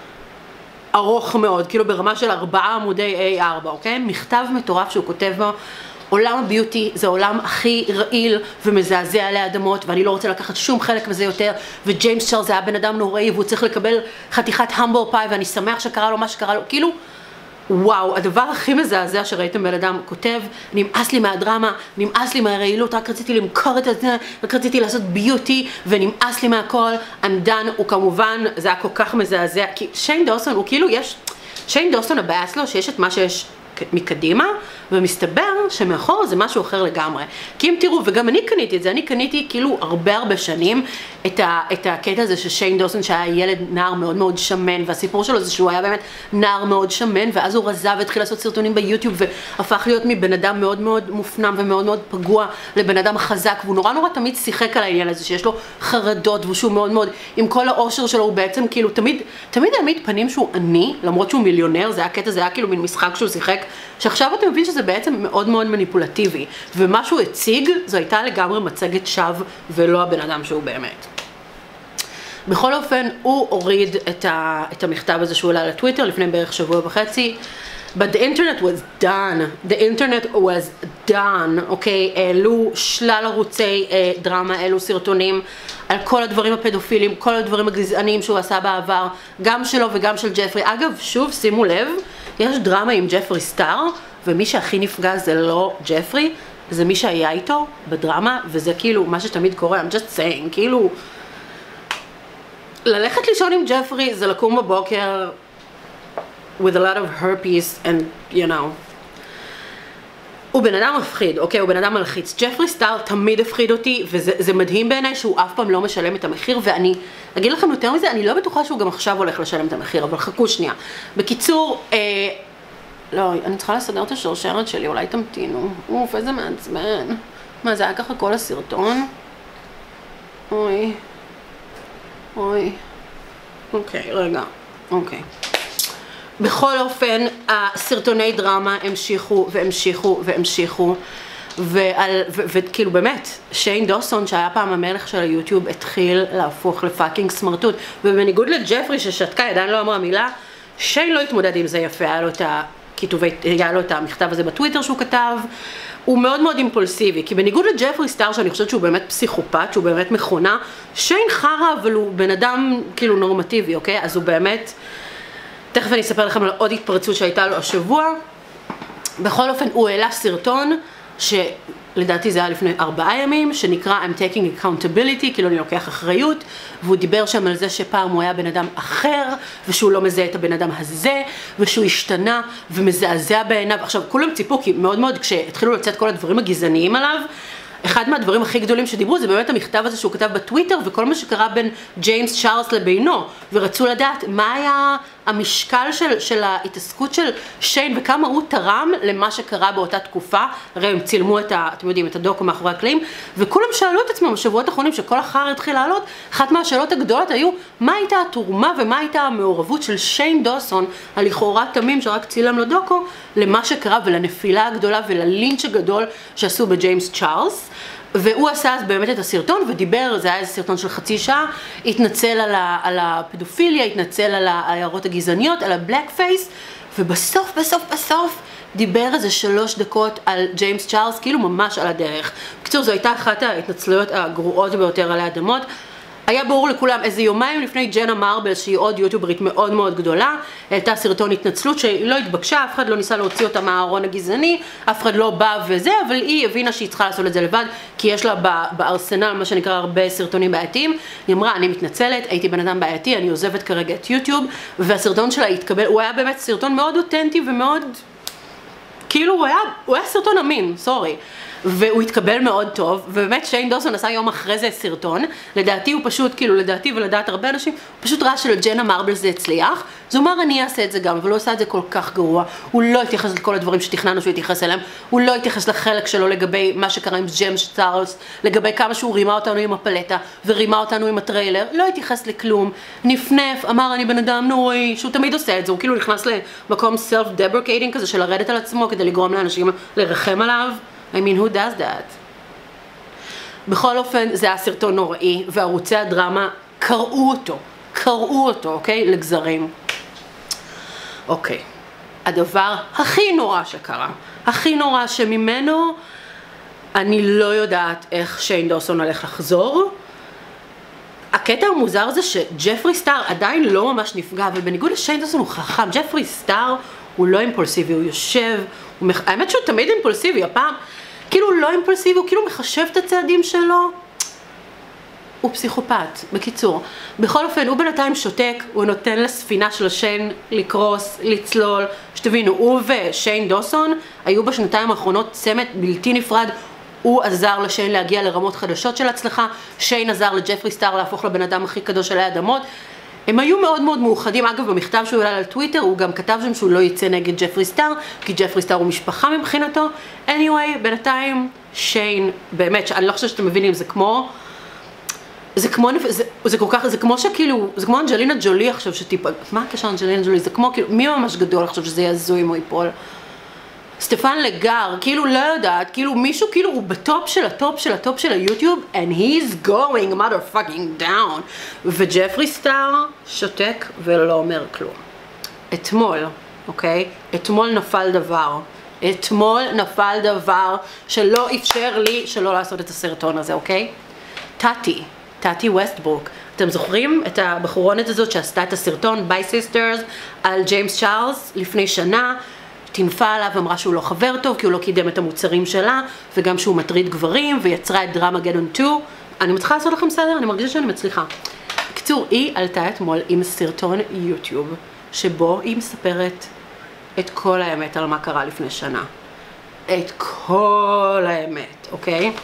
ארוך מאוד, כאילו ברמה של ארבעה עמודי איי ארבע, אוקיי? מכתב מטורף שהוא כותב בו, עולם הביוטי זה העולם הכי רעיל ומזעזע עלי אדמות, ואני לא רוצה לקחת שום חלק מזה יותר, וג'יימס צ'ארלס היה בן אדם נוראי, והוא צריך לקבל חתיכת המבור פאי, ואני שמח שקרה לו מה שקרה לו, כאילו, וואו, הדבר הכי מזעזע שראיתם בן אדם כותב, נמאס לי מהדרמה, נמאס לי מהרעילות, רק רציתי למכור את זה, רק רציתי לעשות ביוטי, ונמאס לי מהכל, I'm done, הוא כמובן, זה היה כל כך מזעזע, כי שיין דוסון הוא כאילו יש, שיין דוסון הבעיה שלו שיש את מה שיש מקדימה, ומסתבר שמאחור זה משהו אחר לגמרי. כי אם תראו, וגם אני קניתי את זה, אני קניתי כאילו הרבה הרבה שנים את, ה, את הקטע הזה של שיין דוסון שהיה ילד נער מאוד מאוד שמן, והסיפור שלו זה שהוא היה באמת נער מאוד שמן, ואז הוא רזה והתחיל לעשות סרטונים ביוטיוב, והפך להיות מבן אדם מאוד מאוד מופנם ומאוד מאוד פגוע לבן אדם חזק, והוא נורא נורא תמיד שיחק על העניין הזה, שיש לו חרדות, ושהוא מאוד מאוד, עם כל האושר שלו, הוא בעצם כאילו תמיד, תמיד העמיד פנים שהוא עני, למרות שהוא מיליונר, זה היה קטע, זה היה כאילו מין משחק שהוא שיחק, שעכשיו אתה מבין שזה בעצם מאוד מאוד מניפולטיבי, ומה שהוא הציג, זו הייתה לגמרי מצגת שווא, ולא הבן אדם שהוא באמת. בכל אופן, הוא הוריד את, ה, את המכתב הזה שהוא עלה לטוויטר לפני בערך שבוע וחצי, but the internet was done, the internet was done, אוקיי, העלו שלל ערוצי אה, דרמה, העלו סרטונים על כל הדברים הפדופיליים, כל הדברים הגזעניים שהוא עשה בעבר, גם שלו וגם של ג'פרי. אגב, שוב, שימו לב, יש דרמה עם ג'פרי סטאר, ומי שהכי נפגע זה לא ג'פרי, זה מי שהיה איתו בדרמה, וזה כאילו מה שתמיד קורה, I'm just saying, כאילו, ללכת לישון עם ג'פרי זה לקום בבוקר with a lot of herpes and you know, הוא בן אדם מפחיד, אוקיי, הוא בן אדם מלחיץ. ג'פרי סטאר תמיד הפחיד אותי, וזה מדהים בעיניי שהוא אף פעם לא משלם את המחיר, ואני אגיד לכם יותר מזה, אני לא בטוחה שהוא גם עכשיו הולך לשלם את המחיר, אבל חכו שנייה. בקיצור, אה, לא, אני צריכה לסדר את השרשרת שלי, אולי תמתינו. אוף, איזה מעצבן. מה, זה היה ככה כל הסרטון? אוי. אוי. אוקיי, רגע. אוקיי. בכל אופן, הסרטוני דרמה המשיכו והמשיכו והמשיכו, וכאילו באמת, שיין דוסון שהיה פעם המלך של היוטיוב התחיל להפוך לפאקינג סמרטוט, ובניגוד לג'פרי ששתקה, עדיין לא אמרה מילה, שיין לא התמודד עם זה יפה, היה לו את הכיתובי, היה לו את המכתב הזה בטוויטר שהוא כתב, הוא מאוד מאוד אימפולסיבי, כי בניגוד לג'פרי סטאר שאני חושבת שהוא באמת פסיכופת, שהוא באמת מכונה, שיין חרה אבל הוא בן אדם כאילו נורמטיבי, אוקיי? אז הוא באמת, תכף אני אספר לכם על עוד התפרצות שהייתה לו השבוע. בכל אופן הוא העלה סרטון שלדעתי זה היה לפני ארבעה ימים, שנקרא I'm taking accountability, כאילו אני לוקח אחריות, והוא דיבר שם על זה שפעם הוא היה בן אדם אחר, ושהוא לא מזהה את הבן אדם הזה, ושהוא השתנה ומזעזע בעיניו. עכשיו כולם ציפו, כי מאוד מאוד כשהתחילו לצאת כל הדברים הגזעניים עליו, אחד מהדברים הכי גדולים שדיברו זה באמת המכתב הזה שהוא כתב בטוויטר וכל מה שקרה בין ג'יימס צ'ארלס לבינו, ורצו לדעת מה היה המשקל של, של ההתעסקות של שיין וכמה הוא תרם למה שקרה באותה תקופה. הרי הם צילמו את, ה, אתם יודעים, את הדוקו מאחורי הקלעים, וכולם שאלו את עצמם בשבועות האחרונים שכל החר התחיל לעלות, אחת מהשאלות הגדולות היו מה הייתה התרומה ומה הייתה המעורבות של שיין דוסון, הלכאורה תמים שרק צילם לו דוקו, למה שקרה ולנפילה הגדולה וללינץ' הגדול שעשו בג'יימס צ'ארלס. והוא עשה אז באמת את הסרטון ודיבר, זה היה איזה סרטון של חצי שעה, התנצל על, ה, על הפדופיליה, התנצל על ההערות הגזעניות, על הבלק פייס, ובסוף בסוף בסוף דיבר איזה שלוש דקות על ג'יימס צ'ארלס, כאילו ממש על הדרך. בקיצור, זו הייתה אחת ההתנצלויות הגרועות ביותר עלי אדמות. היה ברור לכולם איזה יומיים לפני ג'נה מרבל, שהיא עוד יוטיוברית מאוד מאוד גדולה, העלתה סרטון התנצלות שהיא לא התבקשה, אף אחד לא ניסה להוציא אותה מהארון הגזעני, אף אחד לא בא וזה, אבל היא הבינה שהיא צריכה לעשות את זה לבד, כי יש לה בארסנל מה שנקרא הרבה סרטונים בעייתיים. היא אמרה, אני מתנצלת, הייתי בן אדם בעייתי, אני עוזבת כרגע את יוטיוב, והסרטון שלה התקבל, הוא היה באמת סרטון מאוד אותנטי ומאוד, כאילו הוא היה, הוא היה סרטון אמין, סורי. והוא התקבל מאוד טוב, ובאמת שיין דוסון עשה יום אחרי זה סרטון, לדעתי הוא פשוט, כאילו לדעתי ולדעת הרבה אנשים, הוא פשוט ראה שלג'נה מרבל זה הצליח, אז הוא אמר אני אעשה את זה גם, אבל הוא עשה את זה כל כך גרוע, הוא לא התייחס לכל הדברים שתכננו שהוא יתייחס אליהם, הוא לא התייחס לחלק שלו לגבי מה שקרה עם ג'יימס צ'ארלס, לגבי כמה שהוא רימה אותנו עם הפלטה, ורימה אותנו עם הטריילר, לא התייחס לכלום, נפנף, אמר אני בן אדם נוראי, שהוא תמיד עושה את זה, הוא כאילו נכנס למקום self-deprecating כזה של לרדת על עצמו כדי לגרום לאנשים לרחם עליו. I mean, who does that? בכל אופן, זה היה סרטון נוראי, וערוצי הדרמה קראו אותו, קראו אותו, אוקיי? לגזרים. אוקיי. הדבר הכי נורא שקרה, הכי נורא שממנו אני לא יודעת איך שיין דוסון הולך לחזור. הקטע המוזר זה שג'פרי סטאר עדיין לא ממש נפגע, ובניגוד לשיין דוסון הוא חכם. ג'פרי סטאר הוא לא אימפולסיבי, הוא יושב, הוא מח... האמת שהוא תמיד אימפולסיבי, הפעם כאילו לא אימפולסיבי, הוא כאילו מחשב את הצעדים שלו, הוא פסיכופת, בקיצור. בכל אופן, הוא בינתיים שותק, הוא נותן לספינה של שיין לקרוס, לצלול, שתבינו, הוא ושיין דוסון היו בשנתיים האחרונות צמד בלתי נפרד, הוא עזר לשיין להגיע לרמות חדשות של הצלחה, שיין עזר לג'פרי סטאר להפוך לבן אדם הכי קדוש עלי אדמות, הם היו מאוד מאוד מאוחדים. אגב, במכתב שהוא העלה על טוויטר, הוא גם כתב שם שהוא לא יצא נגד ג'פרי סטאר, כי ג'פרי סטאר הוא משפחה מבחינתו. anyway, בינתיים, שיין, באמת, אני לא חושבת שאתם מבינים, זה כמו, זה כמו, זה, זה כל כך, זה כמו שכאילו, זה כמו אנג'לינה ג'ולי עכשיו שטיפה, מה הקשר אנג'לינה ג'ולי? זה כמו, כאילו, מי ממש גדול עכשיו שזה יעזו אם הוא ייפול? סטפן לגר, כאילו לא יודעת, כאילו מישהו כאילו הוא בטופ של הטופ של הטופ של היוטיוב, and he's going motherfucking down. וג'פרי סטאר שותק ולא אומר כלום. אתמול, אוקיי? אתמול נפל דבר. אתמול נפל דבר שלא אפשר לי שלא לעשות את הסרטון הזה, אוקיי? טאטי, טאטי ווסטברוק. אתם זוכרים את הבחורונת הזאת שעשתה את הסרטון ביי סיסטרס על ג'יימס צ'ארלס לפני שנה? תנפה עליו, אמרה שהוא לא חבר טוב כי הוא לא קידם את המוצרים שלה, וגם שהוא מטריד גברים, ויצרה את דרמה גדון שתיים. אני מצליחה לעשות לכם סדר? אני מרגישה שאני מצליחה. בקיצור, היא עלתה אתמול עם סרטון יוטיוב, שבו היא מספרת את כל האמת על מה קרה לפני שנה. את כל האמת, אוקיי?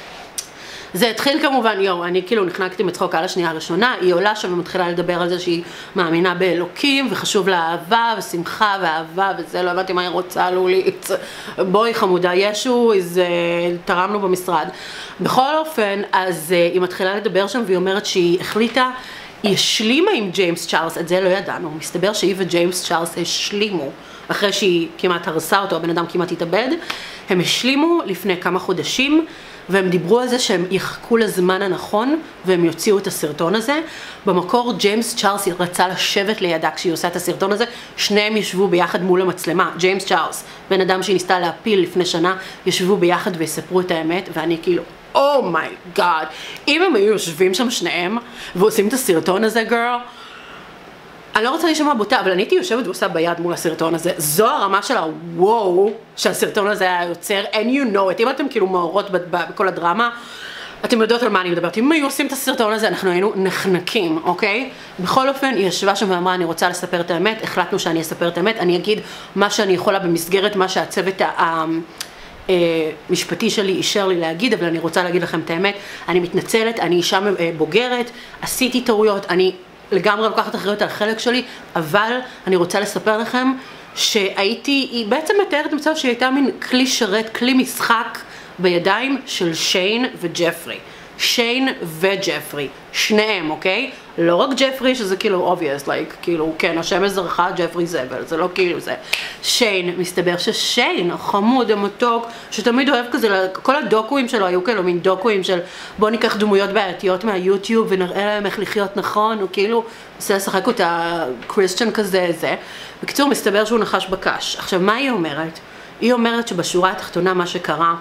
זה התחיל כמובן, יו, אני כאילו נחנקתי מצחוק על השנייה הראשונה, היא עולה שם ומתחילה לדבר על זה שהיא מאמינה באלוקים, וחשוב לה אהבה ושמחה ואהבה וזה, לא הבנתי מה היא רוצה, לולי, בואי חמודה, ישו, אז תרם לו במשרד. בכל אופן, אז היא מתחילה לדבר שם והיא אומרת שהיא החליטה היא השלימה עם ג'יימס צ'ארלס, את זה לא ידענו, מסתבר שהיא וג'יימס צ'ארלס השלימו, אחרי שהיא כמעט הרסה אותו, הבן אדם כמעט התאבד, הם השלימו לפני כמה חודשים, והם דיברו על זה שהם יחכו לזמן הנכון, והם יוציאו את הסרטון הזה. במקור ג'יימס צ'ארלס רצה לשבת לידה כשהיא עושה את הסרטון הזה, שניהם ישבו ביחד מול המצלמה, ג'יימס צ'ארלס, בן אדם שהיא ניסתה להפיל לפני שנה, ישבו ביחד ויספרו את האמת, ואני כאילו, אומייגאד, אם הם היו יושבים שם שניהם, ועושים את הסרטון הזה, גרל, אני לא רוצה לשמוע בוטה, אבל אני הייתי יושבת ועושה ביד מול הסרטון הזה. זו הרמה של הוואו שהסרטון הזה היה יוצר, and you know it. אם אתם כאילו מאורות בכל הדרמה, אתם יודעות על מה אני מדברת. אם היו עושים את הסרטון הזה, אנחנו היינו נחנקים, אוקיי? בכל אופן, היא ישבה שם ואמרה, אני רוצה לספר את האמת, החלטנו שאני אספר את האמת, אני אגיד מה שאני יכולה במסגרת, מה שהצוות המשפטי שלי אישר לי להגיד, אבל אני רוצה להגיד לכם את האמת. אני מתנצלת, אני אישה בוגרת, עשיתי טעויות, אני לגמרי לוקחת אחריות על החלק שלי, אבל אני רוצה לספר לכם שהייתי, היא בעצם מתארת מצב שהיא הייתה מין כלי שרת, כלי משחק בידיים של שיין וג'פרי. שיין וג'פרי, שניהם, אוקיי? לא רק ג'פרי, שזה כאילו obvious, like, כאילו, כן, השם אזרחה, ג'פרי זבל, זה לא כאילו זה. שיין, מסתבר ששיין, החמוד, המתוק, שתמיד אוהב כזה, כל הדוקואים שלו היו כאילו מין דוקואים של בוא ניקח דמויות בעייתיות מהיוטיוב ונראה להם איך לחיות נכון, הוא כאילו עושה לשחק אותה קריסטיאן כזה, זה. בקיצור, מסתבר שהוא נחש בקש. עכשיו, מה היא אומרת? היא אומרת שבשורה התחתונה מה שקרה,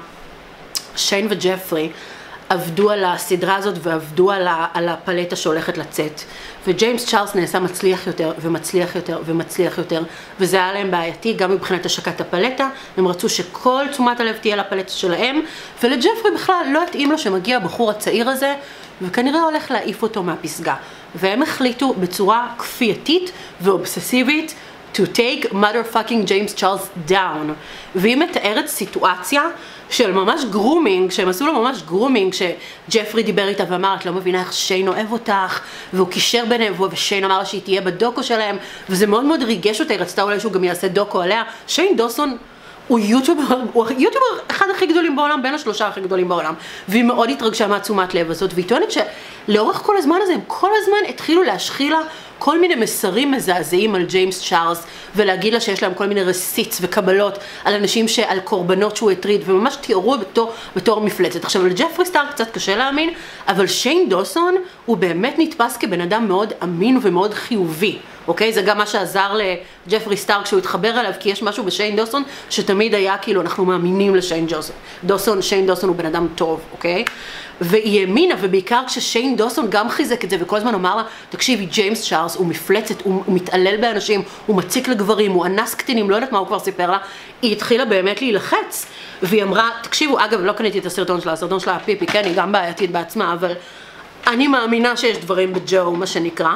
שיין וג'פרי, עבדו על הסדרה הזאת ועבדו על, ה, על הפלטה שהולכת לצאת. וג'יימס צ'ארלס נעשה מצליח יותר ומצליח יותר ומצליח יותר, וזה היה להם בעייתי גם מבחינת השקת הפלטה. הם רצו שכל תשומת הלב תהיה לפלטה שלהם, ולג'פרי בכלל לא התאים לו שמגיע הבחור הצעיר הזה, וכנראה הולך להעיף אותו מהפסגה. והם החליטו בצורה כפייתית ואובססיבית to take motherfucking James Charles down. והיא מתארת סיטואציה של ממש גרומינג, שהם עשו לו ממש גרומינג, שג'פרי דיבר איתה ואמר, את לא מבינה איך שיין אוהב אותך, והוא קישר ביניהם, ושיין אמר לה שהיא תהיה בדוקו שלהם, וזה מאוד מאוד ריגש אותה, היא רצתה אולי שהוא גם יעשה דוקו עליה. שיין דוסון הוא יוטיובר, הוא יוטיובר אחד הכי גדולים בעולם, בין השלושה הכי גדולים בעולם, והיא מאוד התרגשה מהתשומת לב הזאת, והיא טוענת שלאורך כל הזמן הזה, הם כל הזמן התחילו להשחיל לה כל מיני מסרים מזעזעים על ג'יימס צ'ארלס, ולהגיד לה שיש להם כל מיני רסיץ וקבלות על אנשים שעל קורבנות שהוא הטריד, וממש תיארו בתור, בתור מפלצת. עכשיו, לג'פרי סטאר קצת קשה להאמין, אבל שיין דוסון הוא באמת נתפס כבן אדם מאוד אמין ומאוד חיובי. אוקיי? זה גם מה שעזר לג'פרי סטאר כשהוא התחבר אליו, כי יש משהו בשיין דוסון שתמיד היה כאילו אנחנו מאמינים לשיין דוסון, שיין דוסון הוא בן אדם טוב, אוקיי? והיא האמינה, ובעיקר כששיין דוסון גם חיזק את זה, וכל הזמן אמר לה, תקשיבי, ג'יימס צ'ארלס הוא מפלצת, הוא, הוא מתעלל באנשים, הוא מציק לגברים, הוא אנס קטינים, לא יודעת מה הוא כבר סיפר לה, היא התחילה באמת להילחץ, והיא אמרה, תקשיבו, אגב, לא קניתי את הסרטון שלה, הסרטון שלה הפיפי, כן, היא גם בעייתית בעצמה, אבל אני מאמינה שיש דברים בג'ו, מה שנקרא.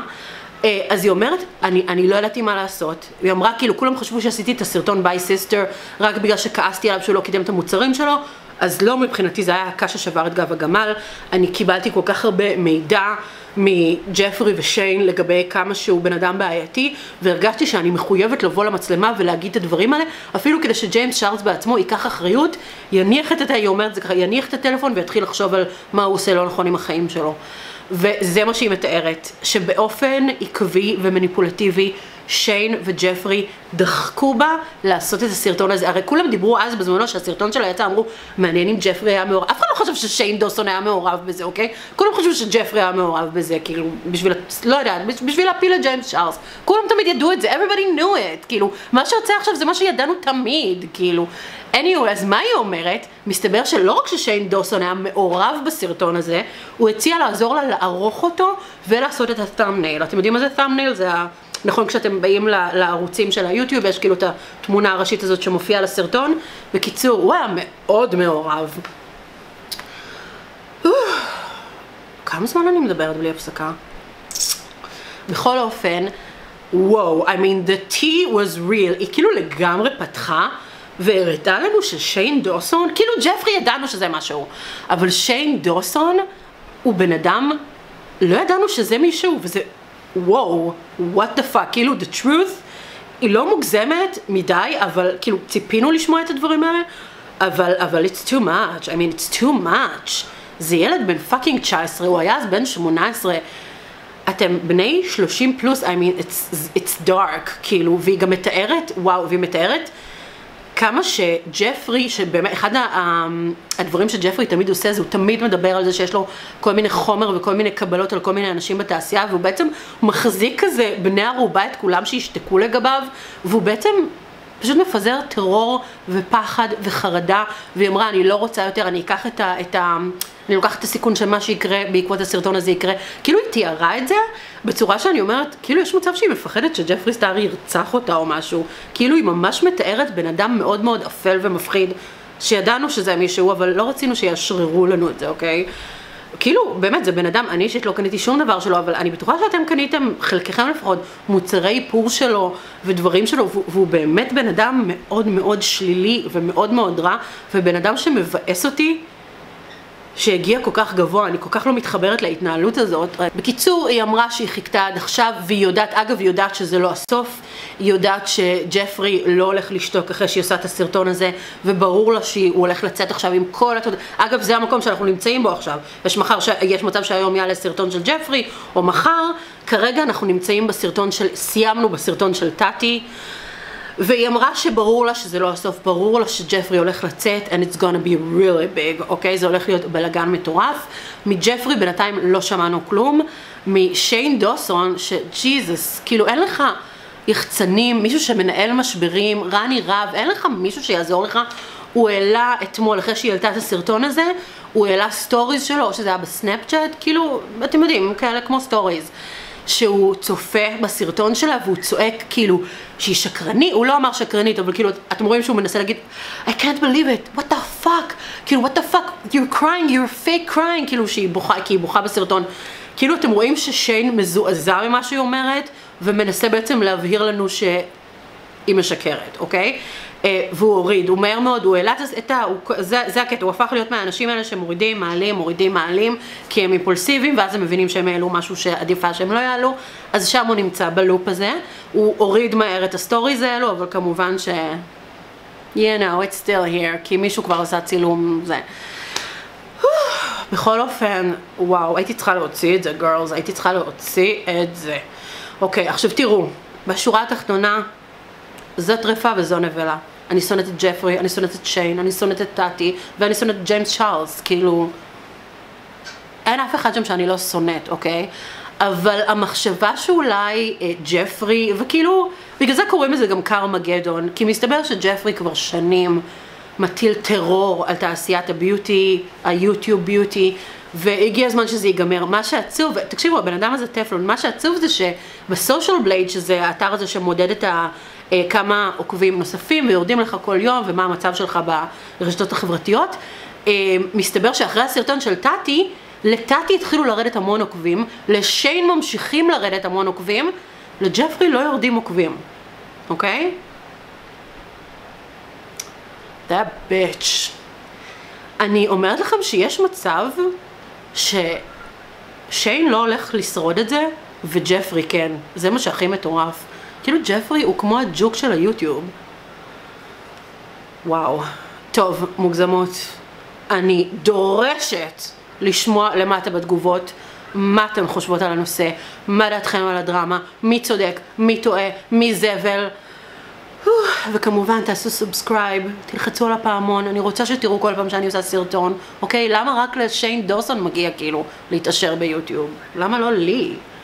אז היא אומרת, אני, אני לא ידעתי מה לעשות. היא אמרה, כאילו, כולם חשבו שעשיתי את הסרטון ביי סיסטר, רק בגלל שכעסתי עליו שהוא לא קידם את המוצרים שלו, אז לא, מבחינתי זה היה הקש ששבר את גב הגמל. אני קיבלתי כל כך הרבה מידע מג'פרי ושיין לגבי כמה שהוא בן אדם בעייתי, והרגשתי שאני מחויבת לבוא למצלמה ולהגיד את הדברים האלה, אפילו כדי שג'יימס צ'ארלס בעצמו ייקח אחריות, יניח את, היא אומרת זה ככה, יניח את הטלפון ויתחיל לחשוב על מה הוא עושה לא נכון עם החיים שלו. וזה מה שהיא מתארת, שבאופן עקבי ומניפולטיבי, שיין וג'פרי דחקו בה לעשות את הסרטון הזה. הרי כולם דיברו אז בזמנו שהסרטון שלה יצא, אמרו, מעניין אם ג'פרי היה מעורב. אף אחד לא חושב ששיין דוסון היה מעורב בזה, אוקיי? כולם חשבו שג'פרי היה מעורב בזה, כאילו, בשביל, לא יודעת, בשביל להפיל את ג'יימס צ'ארלס. כולם תמיד ידעו את זה, everybody knew it, כאילו, מה שיוצא עכשיו זה מה שידענו תמיד, כאילו. anyway, אז מה היא אומרת? מסתבר שלא רק ששיין דוסון היה מעורב בסרטון הזה, הוא הציע לעזור לה לערוך אותו ולעשות את ה-thumbnail. אתם יודעים מה זה thumbnail? זה ה... נכון, כשאתם באים לערוצים של היוטיוב, יש כאילו את התמונה הראשית הזאת שמופיעה לסרטון. בקיצור, הוא היה מאוד מעורב. כמה זמן אני מדברת בלי הפסקה? בכל אופן, וואו, I mean, the tea was real. היא כאילו לגמרי פתחה, והראתה לנו ששיין דוסון, כאילו ג'פרי ידענו שזה משהו, אבל שיין דוסון הוא בן אדם, לא ידענו שזה מישהו, וזה... וואו, what the fuck, כאילו, the truth, היא לא מוגזמת מדי, אבל כאילו, ציפינו לשמוע את הדברים האלה, אבל, אבל it's too much, I mean, it's too much. זה ילד בן פאקינג תשע עשרה, הוא היה אז בן שמונה עשרה, אתם בני שלושים פלוס, I mean, it's, it's dark, כאילו, והיא גם מתארת, וואו, והיא מתארת כמה שג'פרי, שבאמת, אחד הדברים שג'פרי תמיד עושה, זה הוא תמיד מדבר על זה שיש לו כל מיני חומר וכל מיני קבלות על כל מיני אנשים בתעשייה, והוא בעצם מחזיק כזה בני ערובה את כולם שישתקו לגביו, והוא בעצם פשוט מפזר טרור ופחד וחרדה, והיא אמרה, אני לא רוצה יותר, אני אקח את ה... את ה אני לוקחת את הסיכון שמה שיקרה בעקבות הסרטון הזה יקרה. כאילו היא תיארה את זה בצורה שאני אומרת, כאילו יש מצב שהיא מפחדת שג'פרי סטאר ירצח אותה או משהו. כאילו היא ממש מתארת בן אדם מאוד מאוד אפל ומפחיד, שידענו שזה מישהו, אבל לא רצינו שישררו לנו את זה, אוקיי? כאילו, באמת, זה בן אדם, אני אישית לא קניתי שום דבר שלו, אבל אני בטוחה שאתם קניתם, חלקכם לפחות, מוצרי איפור שלו ודברים שלו, והוא באמת בן אדם מאוד מאוד שלילי ומאוד מאוד רע, ובן אדם שמבאס אותי, שהגיע כל כך גבוה, אני כל כך לא מתחברת להתנהלות הזאת. בקיצור, היא אמרה שהיא חיכתה עד עכשיו, והיא יודעת, אגב, היא יודעת שזה לא הסוף, היא יודעת שג'פרי לא הולך לשתוק אחרי שהיא עושה את הסרטון הזה, וברור לה שהוא הולך לצאת עכשיו עם כל התודה. אגב, זה המקום שאנחנו נמצאים בו עכשיו. יש מחר, יש מצב שהיום יעלה סרטון של ג'פרי, או מחר, כרגע אנחנו נמצאים בסרטון של, סיימנו בסרטון של טאטי, והיא אמרה שברור לה שזה לא הסוף, ברור לה שג'פרי הולך לצאת, and it's gonna be really big, אוקיי? זה הולך להיות בלגן מטורף. מג'פרי בינתיים לא שמענו כלום. משיין דוסון, שג'יזוס, כאילו אין לך יחצנים, מישהו שמנהל משברים, רני רב, אין לך מישהו שיעזור לך. הוא העלה אתמול, אחרי שהיא העלתה את הסרטון הזה, הוא העלה סטוריז שלו, או שזה היה בסנאפצ'אט, כאילו, אתם יודעים, כאלה כמו סטוריז. שהוא צופה בסרטון שלה והוא צועק כאילו שהיא שקרנית, הוא לא אמר שקרנית, אבל כאילו אתם רואים שהוא מנסה להגיד I can't believe it, what the fuck, כאילו what the fuck, you're crying, you're fake crying, כאילו שהיא בוכה, כי היא בוכה בסרטון. כאילו אתם רואים ששיין מזועזע ממה שהיא אומרת ומנסה בעצם להבהיר לנו שהיא משקרת, אוקיי? והוא הוריד, הוא מהר מאוד, הוא העלה את ה... זה, זה הקטע, הוא הפך להיות מהאנשים האלה שמורידים, מעלים, מורידים, מעלים, כי הם אימפולסיביים, ואז הם מבינים שהם העלו משהו שעדיפה שהם לא יעלו, אז שם הוא נמצא בלופ הזה, הוא הוריד מהר את הסטוריז האלו, אבל כמובן ש... you know, it's still here, כי מישהו כבר עושה צילום, זה... בכל אופן, וואו, הייתי צריכה להוציא את זה, girls, הייתי צריכה להוציא את זה. אוקיי, עכשיו תראו, בשורה התחתונה, זו טרפה וזו נבלה. אני שונאת את ג'פרי, אני שונאת את שיין, אני שונאת את טאטי, ואני שונאת את ג'יימס צ'ארלס, כאילו... אין אף אחד שם שאני לא שונאת, אוקיי? אבל המחשבה שאולי אה, ג'פרי, וכאילו, בגלל זה קוראים לזה גם קרמגדון, כי מסתבר שג'פרי כבר שנים מטיל טרור על תעשיית הביוטי, היוטיוב ביוטי, והגיע הזמן שזה ייגמר. מה שעצוב, תקשיבו, הבן אדם הזה טפלון, מה שעצוב זה שבסושיאל בלייד, שזה האתר הזה שמודד את ה... כמה עוקבים נוספים ויורדים לך כל יום ומה המצב שלך ברשתות החברתיות, מסתבר שאחרי הסרטון של טאטי, לטאטי התחילו לרדת המון עוקבים, לשיין ממשיכים לרדת המון עוקבים, לג'פרי לא יורדים עוקבים, אוקיי? That bitch. אני אומרת לכם שיש מצב ששיין לא הולך לשרוד את זה, וג'פרי כן, זה מה שהכי מטורף. כאילו ג'פרי הוא כמו הג'וק של היוטיוב. וואו. טוב, מוגזמות. אני דורשת לשמוע למטה בתגובות מה אתן חושבות על הנושא, מה דעתכם על הדרמה, מי צודק, מי טועה, מי זבל. וכמובן תעשו סובסקרייב, תלחצו על הפעמון, אני רוצה שתראו כל פעם שאני עושה סרטון, אוקיי? למה רק לשיין דוסון מגיע כאילו להתעשר ביוטיוב? למה לא לי?